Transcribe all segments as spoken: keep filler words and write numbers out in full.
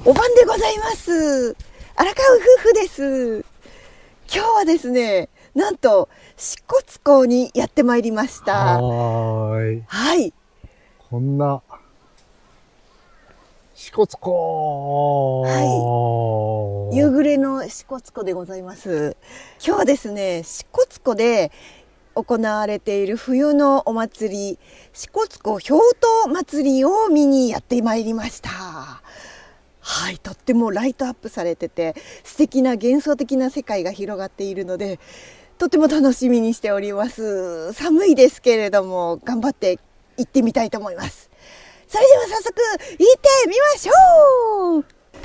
お晩でございます。荒川夫婦です。今日はですね、なんと支笏湖にやってまいりました。 はーい。 はい。こんな支笏湖。 はい。夕暮れの支笏湖でございます。今日はですね、支笏湖で行われている冬のお祭り、支笏湖氷濤祭りを見にやってまいりました。はい、とってもライトアップされてて素敵な幻想的な世界が広がっているので、とても楽しみにしております。寒いですけれども頑張って行ってみたいと思います。それでは早速行ってみましょう。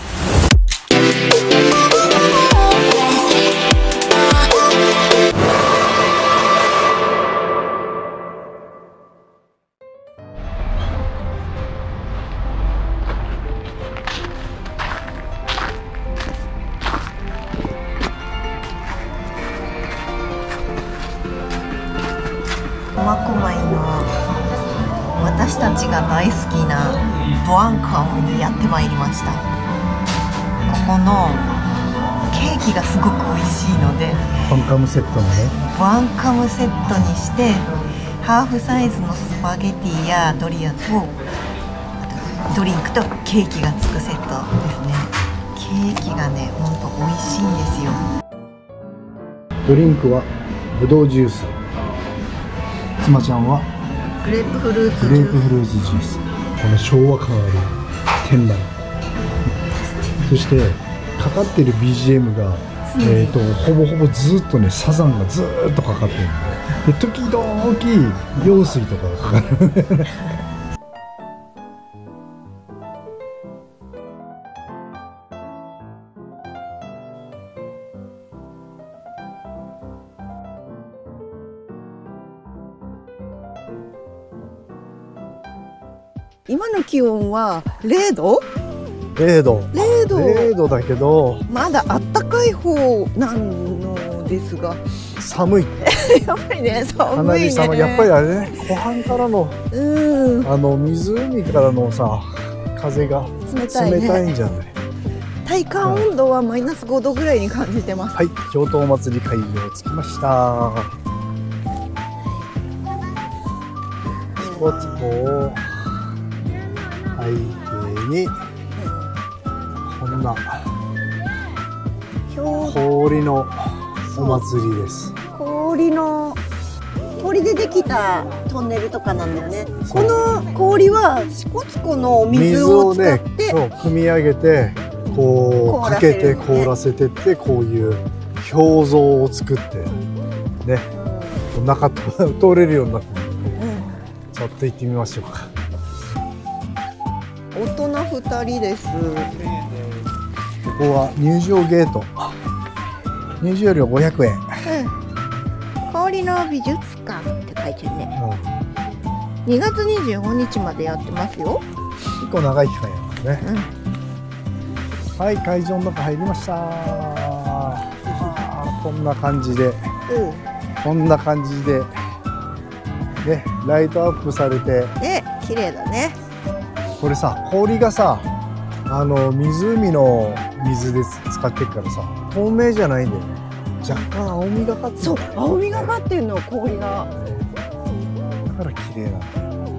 苫小牧の私たちが大好きなボアンカムにやってまいりました。ここのケーキがすごく美味しいので、 ボアンカムセットのね、 ボアンカムセットにしてハーフサイズのスパゲティやドリアとドリンクとケーキがつくセットですね。ケーキがね、ほんと美味しいんですよ。 ドリンクはぶどうジュース、妻ちゃんはグレープフルーツグレープフルーツジュース。この昭和感ある店内そしてかかってる ビージーエム が、えー、とほぼほぼずっとね、サザンがずーっとかかってるんで、で時々陽水とかがかかる今の気温はれいど？ れいど。 れいど。 れいどだけど、まだあったかい方なのですが、 寒い。 やっぱりね、寒いね。 かなり寒い。やっぱりあれね、湖畔からの、 うん、 あの湖からのさ、風が冷たいね。冷たいんじゃない。 体感温度はマイナスごどぐらいに感じてます。 はい、氷濤祭り会場着きました。支笏湖を背景にこんな氷のお祭りです。 氷の氷でできたトンネルとかなんだよね。この氷は支笏湖の水を使って、 水をね、そう汲み上げてこうかけて凍らせてって、こういう氷像を作ってね、中通れるようになってるので、ちょっと行ってみましょうか。 大人ふたりです。ここは入場ゲート。入場料ごひゃくえん。うん、 氷の美術館って書いてるね。うん、にがつにじゅうごにちまでやってますよ。 結構長い期間やますね。うん、はい、会場の中入りました。こんな感じで、うん、こんな感じでね、ライトアップされて、 ね、綺麗だね。 これさ、氷がさ、あの湖の水で使ってるからさ、透明じゃないんだよね。若干青みがかってる。 そう、青みがかってるの、氷が。 だから綺麗なんだ。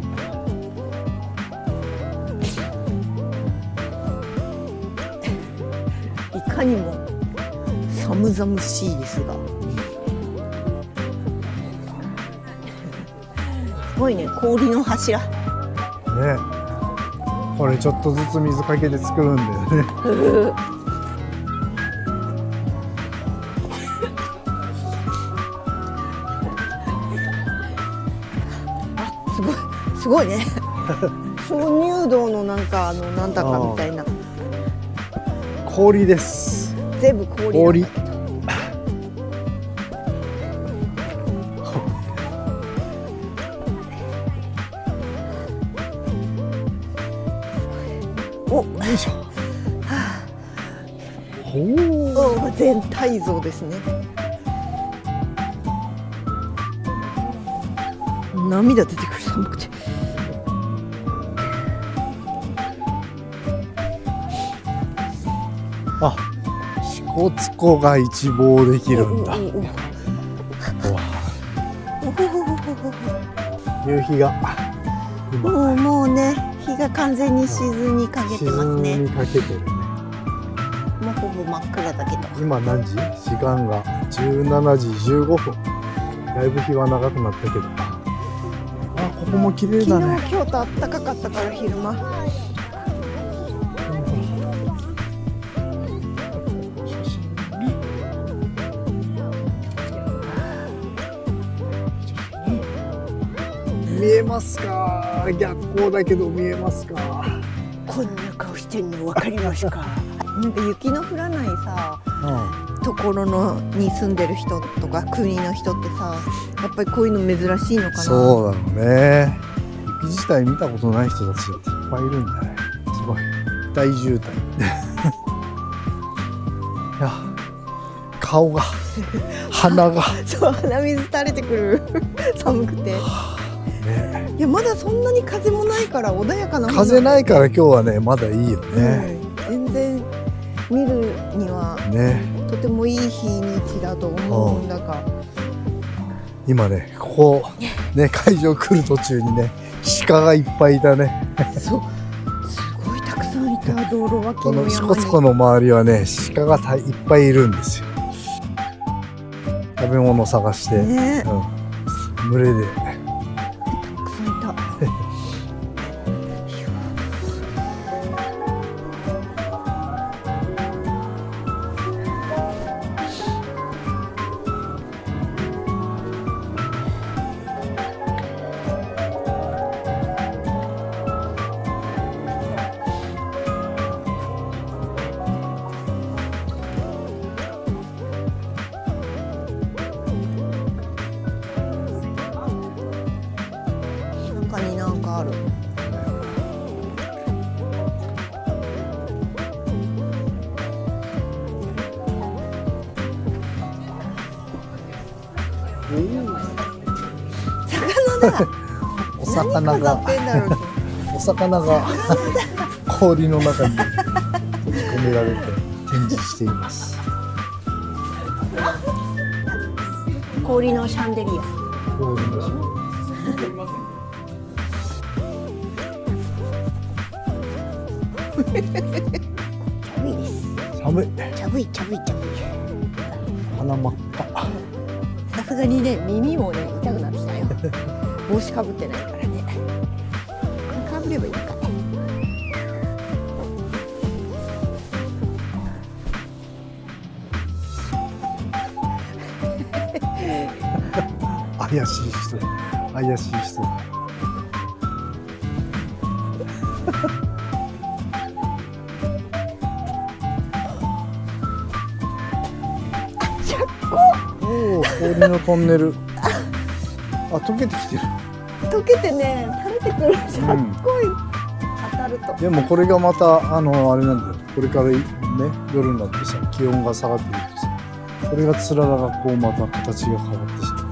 いかにも寒々しいですが、すごいね、氷の柱。ね。 これちょっとずつ水かけて作るんだよね。 あ、すごい、すごいね。鍾乳洞のなんかあのなんだかみたいな。 氷です。 全部氷。 氷。お、よいしょ。はあ、ほお、全体像ですね。涙出てくる、寒くて。 あ、支笏湖が一望できるんだ。夕日がもうもうね、日が完全に沈みかけてますね。 沈みかけてるね。 もうほぼ真っ暗だけど。 今何時？時間がじゅうしちじじゅうごふん。だいぶ日は長くなったけど。あ、ここも綺麗だね。 昨日京都暖かかったから昼間。 見えますか？逆光だけど見えますか？ こんな顔してんの分かりますか？なんか雪の降らないさ、うん、ところのに住んでる人とか国の人ってさ、やっぱりこういうの珍しいのかな。 そうだろうね。雪自体見たことない人たちだっていっぱいいるんじゃない？すごい大渋滞。いや、顔が鼻がそう、鼻水垂れてくる。寒くて。ね、いやまだそんなに風もないから穏やかな。 風ないから今日はねまだいいよね、 うん、全然見るにはねとてもいい日にちだと思うんだが、 今ねここね会場来る途中にね鹿がいっぱいいたね。 そう、すごいたくさんいた。道路脇の山に。 この支笏湖の周りはね鹿がいっぱいいるんですよ。食べ物探して、ね、うん、群れで中になんかある。魚だ。 お魚がお魚が氷の中に閉じ込められて展示しています。 氷のシャンデリア。 氷のシャンデリア。 寒いです。 寒い。 寒い寒い寒い。 鼻真っ赤。 さすがにね耳もね痛くなってきたよ。帽子かぶってないからね。これかぶればいいかね。 怪しい人だ。怪しい人だ。おお、氷のトンネル。あ、溶けてきてる。 溶けてね、垂れてくる。すっごい、うん、当たると。でもこれがまたあのあれなんだよ。これからね夜になってさ気温が下がってくるとさ、これがつららがこうまた形が変わってしまう。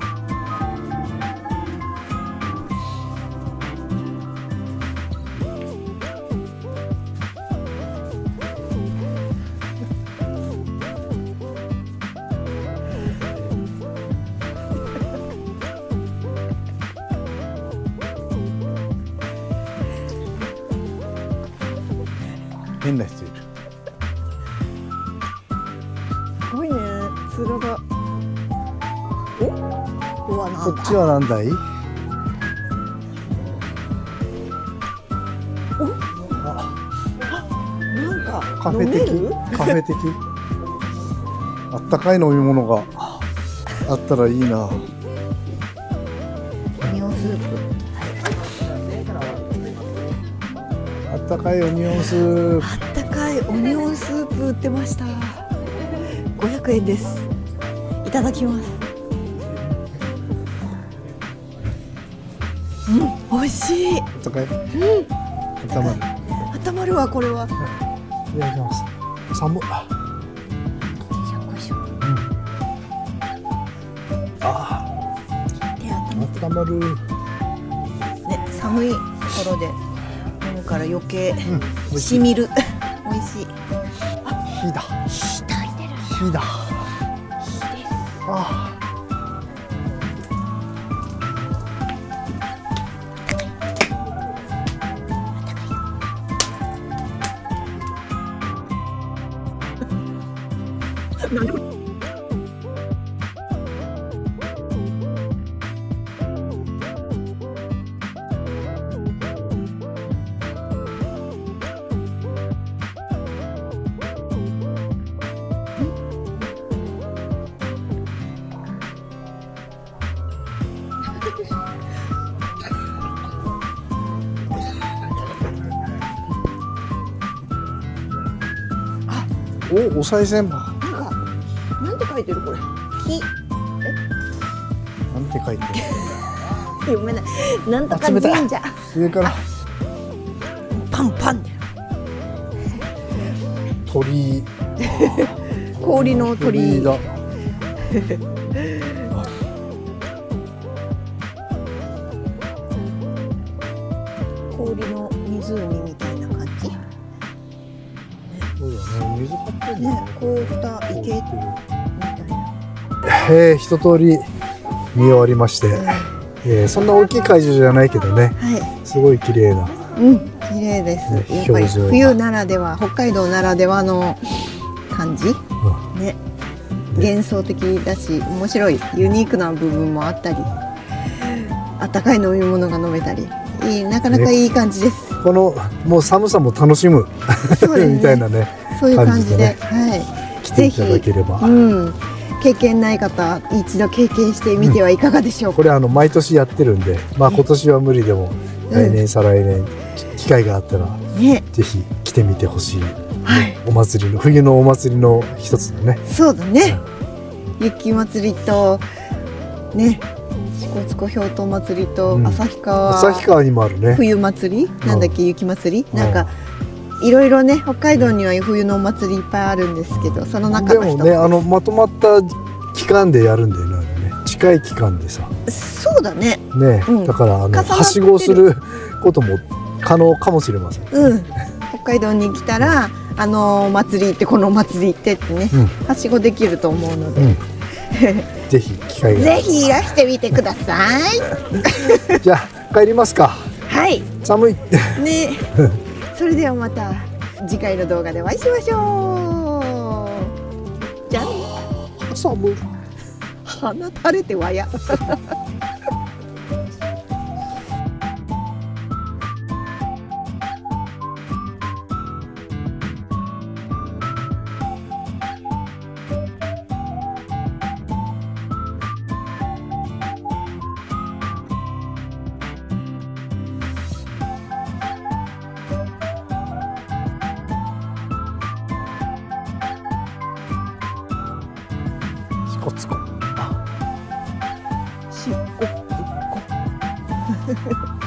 変な人いる。 すごいね、つらが。お、ここはなんだ。 こっちはなんだい。 お、あ、なんかカフェ的。カフェ的。あったかい飲み物があったらいいな。 オニオンスープ。 あったかいオニオンスープ。 あったかいオニオンスープ売ってました。ごひゃくえんです。いただきます。うん、美味しい。 あったかい。うん。温まる。 温まるわこれは。 いただきます。寒っ。ああ。温まる。 ね、寒いところで。から余計しみる。美味しい。あ、 火だ。 火焚いてる。 火だ。 火です。 あなんでこれお、お賽銭箱。 なんかなんて書いてるこれ。火。 なんて書いて読めない。なんとかあ冷たい神社。 る。上からパンパンで。 鳥居。 氷の鳥居。 だ。 氷の湖みたいな感じ。 そうだね。水張ってんねだね。、 凍った池みたいな。 えー、一通り見終わりまして、えー、そんな大きい会場じゃないけどね、 はすごい綺麗な。 い。うん、綺麗です。 ねやっぱり表情が冬ならでは、北海道ならではの感じ。ね。幻想的だし、面白い、ユニークな部分もあったり。あったかい飲み物が飲めたり。いい、なかなかいい感じです。 このもう寒さも楽しむ、 そうですねみたいなね、 そういう感じで、 感じでねはい。 来ていただければ。 うん、経験ない方、一度経験してみてはいかがでしょうか。 これあの毎年やってるんで、まあ今年は無理でも来年再来年機会があったらね、 ぜひ来てみてほしい、 はい、 お祭りの冬のお祭りの一つだね。 そうだね。雪まつりとね、支笏湖氷濤祭りとうん旭川、 旭川にもあるね。 冬祭り、なんだっけ、雪まつり、なんかいろいろね、北海道には冬のお祭りいっぱいあるんですけど、その中での一つもね、あのまとまった期間でやるんだよね、あれね。近い期間でさ、 そうだね。 ね、 うんだからあの重なってるはしごすることも可能かもしれません。 うん、北海道に来たら、あの祭り行ってこの祭り行ってってね、 うんはしごできると思うので、 うん、ぜひ機会が。 ぜひいらしてみてください。 じゃあ帰りますか。 はい、 寒い。 ね、それではまた次回の動画でお会いしましょう。じゃあね、 寒い。 鼻垂れてわや。 支笏湖。 しっこっこ。